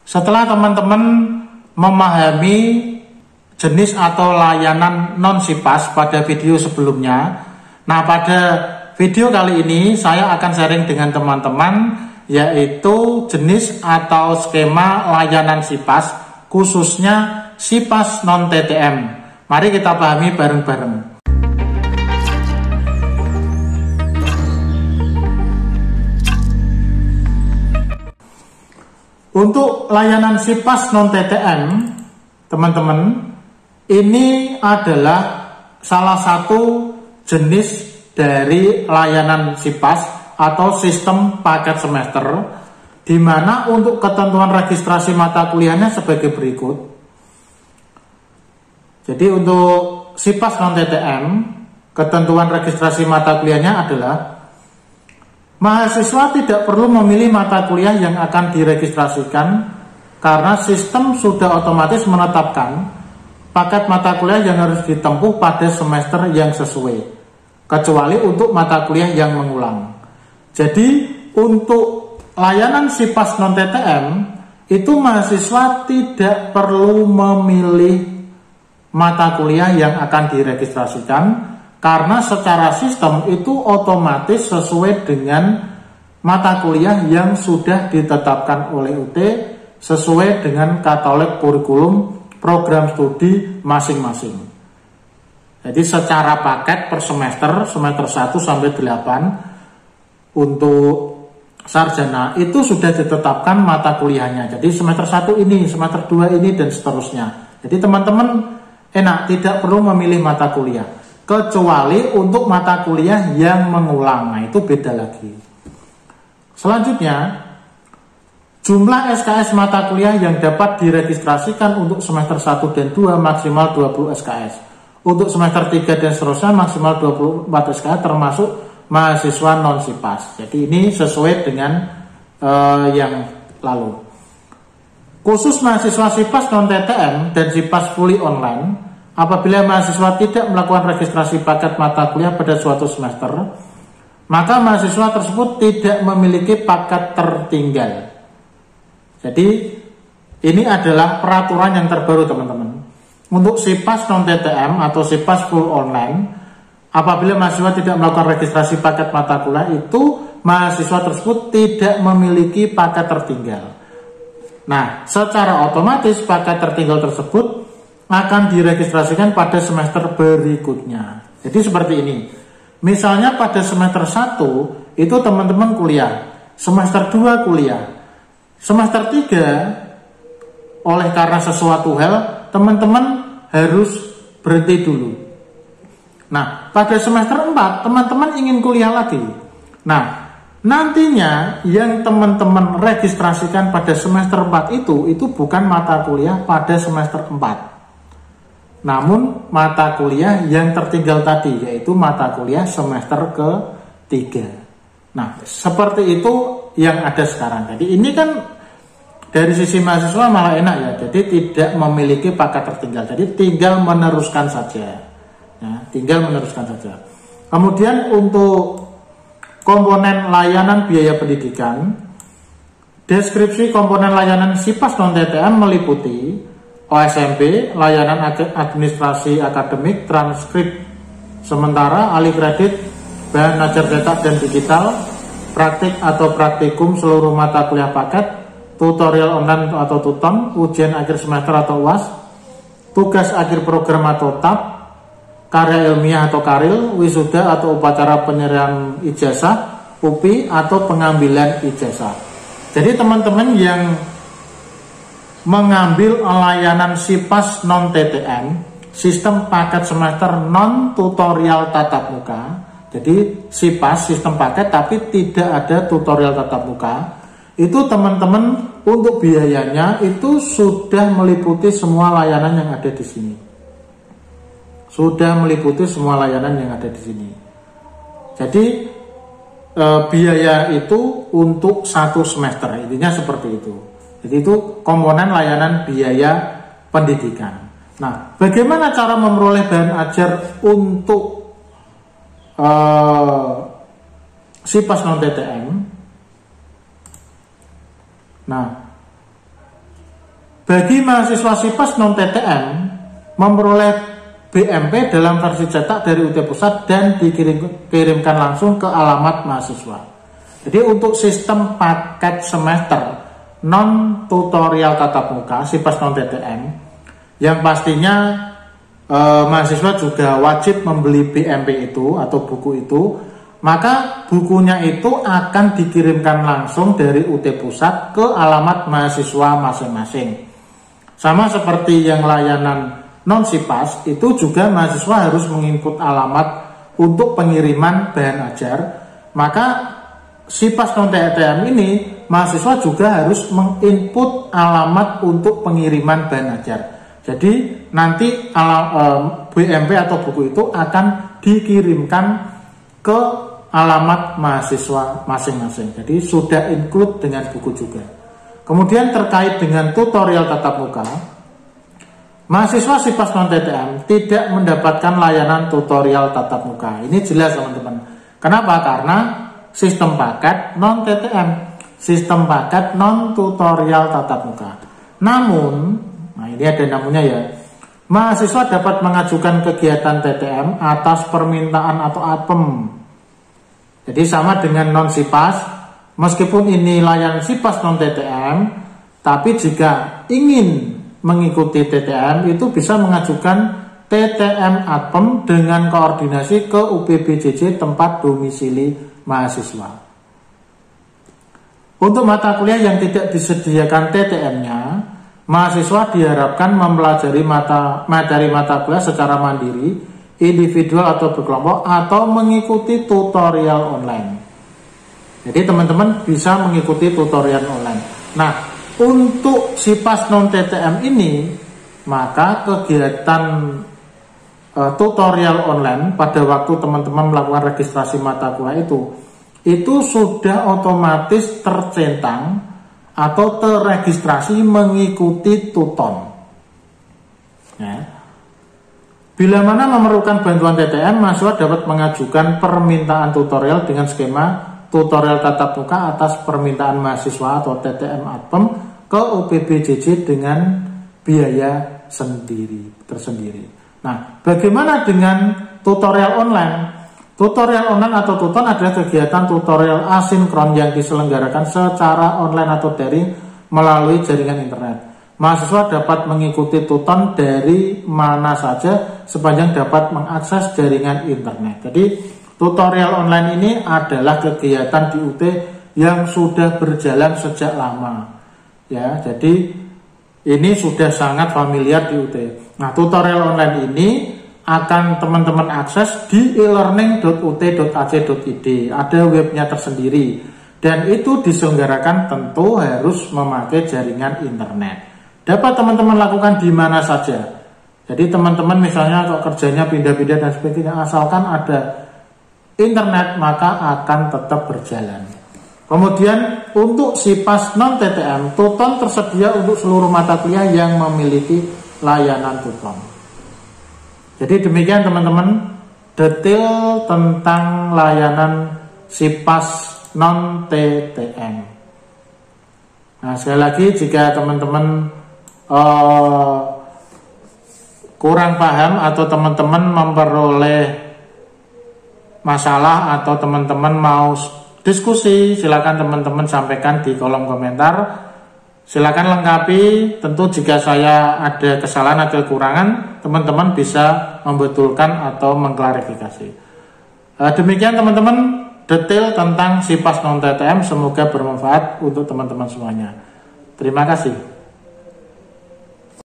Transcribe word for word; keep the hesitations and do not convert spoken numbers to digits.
Setelah teman-teman memahami jenis atau layanan non-SIPAS pada video sebelumnya, nah pada video kali ini saya akan sharing dengan teman-teman yaitu jenis atau skema layanan SIPAS, khususnya SIPAS non-T T M. Mari kita pahami bareng-bareng. Untuk layanan SIPAS non-T T M, teman-teman, ini adalah salah satu jenis dari layanan SIPAS atau sistem paket semester, di mana untuk ketentuan registrasi mata kuliahnya sebagai berikut. Jadi untuk SIPAS non-T T M, ketentuan registrasi mata kuliahnya adalah mahasiswa tidak perlu memilih mata kuliah yang akan diregistrasikan karena sistem sudah otomatis menetapkan paket mata kuliah yang harus ditempuh pada semester yang sesuai, kecuali untuk mata kuliah yang mengulang. Jadi untuk layanan SIPAS non-T T M itu mahasiswa tidak perlu memilih mata kuliah yang akan diregistrasikan karena secara sistem itu otomatis sesuai dengan mata kuliah yang sudah ditetapkan oleh U T sesuai dengan katalog kurikulum program studi masing-masing. Jadi secara paket per semester, semester satu sampai delapan untuk sarjana itu sudah ditetapkan mata kuliahnya. Jadi semester satu ini, semester dua ini, dan seterusnya. Jadi teman-teman enak, tidak perlu memilih mata kuliah, kecuali untuk mata kuliah yang mengulang. Nah itu beda lagi. Selanjutnya, jumlah S K S mata kuliah yang dapat diregistrasikan untuk semester satu dan dua maksimal dua puluh S K S. Untuk semester tiga dan seterusnya maksimal dua puluh empat S K S termasuk mahasiswa non-SIPAS. Jadi ini sesuai dengan uh, yang lalu. Khusus mahasiswa SIPAS non-T T M dan SIPAS fully online, apabila mahasiswa tidak melakukan registrasi paket mata kuliah pada suatu semester, maka mahasiswa tersebut tidak memiliki paket tertinggal. Jadi ini adalah peraturan yang terbaru, teman-teman. Untuk SIPAS non-T T M atau SIPAS full online, apabila mahasiswa tidak melakukan registrasi paket mata kuliah itu, mahasiswa tersebut tidak memiliki paket tertinggal. Nah, secara otomatis paket tertinggal tersebut akan diregistrasikan pada semester berikutnya. Jadi seperti ini. Misalnya pada semester satu itu teman-teman kuliah, semester dua kuliah, semester tiga oleh karena sesuatu hal teman-teman harus berhenti dulu. Nah, pada semester empat teman-teman ingin kuliah lagi. Nah, nantinya yang teman-teman registrasikan pada semester empat itu itu bukan mata kuliah pada semester empat, namun mata kuliah yang tertinggal tadi, yaitu mata kuliah semester ketiga. Nah, seperti itu yang ada sekarang. Jadi ini kan dari sisi mahasiswa malah enak ya, jadi tidak memiliki paket tertinggal, jadi tinggal meneruskan saja. Ya, tinggal meneruskan saja. Kemudian untuk komponen layanan biaya pendidikan, deskripsi komponen layanan SIPAS non-T T M meliputi O S M P, layanan administrasi akademik, transkrip sementara, alih kredit, bahan ajar cetak dan digital, praktik atau praktikum seluruh mata kuliah paket, tutorial online atau tutom, ujian akhir semester atau U A S, tugas akhir program atau T A P, karya ilmiah atau karil, wisuda atau upacara penyerahan ijazah, U P I atau pengambilan ijazah. Jadi teman-teman yang mengambil layanan SIPAS non-T T M, sistem paket semester non tutorial tatap muka, jadi SIPAS sistem paket tapi tidak ada tutorial tatap muka, itu teman-teman untuk biayanya itu sudah meliputi semua layanan yang ada di sini. Sudah meliputi semua layanan yang ada di sini. Jadi e, biaya itu untuk satu semester, intinya seperti itu. Jadi itu komponen layanan biaya pendidikan. Nah, bagaimana cara memperoleh bahan ajar untuk e, SIPAS non-T T M? Nah, Bagi mahasiswa SIPAS non-T T M memperoleh B M P dalam versi cetak dari U T Pusat dan dikirimkan langsung ke alamat mahasiswa. Jadi untuk sistem paket semester non tutorial tatap muka SIPAS non-T T M yang pastinya eh, mahasiswa juga wajib membeli B M P itu atau buku itu, maka bukunya itu akan dikirimkan langsung dari U T Pusat ke alamat mahasiswa masing-masing. Sama seperti yang layanan non SIPAS, itu juga mahasiswa harus menginput alamat untuk pengiriman bahan ajar. Maka SIPAS non T T M ini mahasiswa juga harus menginput alamat untuk pengiriman bahan ajar. Jadi nanti B M P atau buku itu akan dikirimkan ke alamat mahasiswa masing-masing. Jadi sudah include dengan buku juga. Kemudian terkait dengan tutorial tatap muka, mahasiswa SIPAS non T T M tidak mendapatkan layanan tutorial tatap muka. Ini jelas teman-teman. Kenapa? Karena sistem paket non T T M, sistem paket non tutorial tatap muka. Namun, nah ini ada namanya ya, mahasiswa dapat mengajukan kegiatan T T M atas permintaan atau A P E M. Jadi sama dengan non SIPAS. Meskipun ini layanan SIPAS non T T M, tapi jika ingin mengikuti T T M itu bisa mengajukan T T M A P E M dengan koordinasi ke U P B J J tempat domisili mahasiswa. Untuk mata kuliah yang tidak disediakan T T M-nya, mahasiswa diharapkan mempelajari mata, materi mata kuliah secara mandiri, individual atau berkelompok, atau mengikuti tutorial online. Jadi teman-teman bisa mengikuti tutorial online. Nah, untuk SIPAS non T T M ini, maka kegiatan e, tutorial online pada waktu teman-teman melakukan registrasi mata kuliah itu, itu sudah otomatis tercentang atau terregistrasi mengikuti tuton. Ya. Bila mana memerlukan bantuan T T M, mahasiswa dapat mengajukan permintaan tutorial dengan skema tutorial tatap muka atas permintaan mahasiswa atau T T M A P E M ke U P B J J dengan biaya sendiri tersendiri. Nah, bagaimana dengan tutorial online? Tutorial online atau tuton adalah kegiatan tutorial asinkron yang diselenggarakan secara online atau daring melalui jaringan internet. Mahasiswa dapat mengikuti tuton dari mana saja sepanjang dapat mengakses jaringan internet. Jadi tutorial online ini adalah kegiatan di U T yang sudah berjalan sejak lama. Ya, jadi ini sudah sangat familiar di U T. Nah, tutorial online ini akan teman-teman akses di e learning dot u t dot a c dot i d. Ada webnya tersendiri dan itu diselenggarakan tentu harus memakai jaringan internet. Dapat teman-teman lakukan di mana saja. Jadi teman-teman misalnya kalau kerjanya pindah-pindah dan sebagainya, asalkan ada internet maka akan tetap berjalan. Kemudian untuk SIPAS non T T M, tuton tersedia untuk seluruh mata kuliah yang memiliki layanan tuton. Jadi demikian teman-teman detail tentang layanan SIPAS non T T M. Nah, sekali lagi jika teman-teman uh, kurang paham atau teman-teman memperoleh masalah atau teman-teman mau diskusi, silakan teman-teman sampaikan di kolom komentar. Silakan lengkapi. Tentu jika saya ada kesalahan atau kekurangan, teman-teman bisa membetulkan atau mengklarifikasi. Demikian teman-teman detail tentang SIPAS non T T M. Semoga bermanfaat untuk teman-teman semuanya. Terima kasih.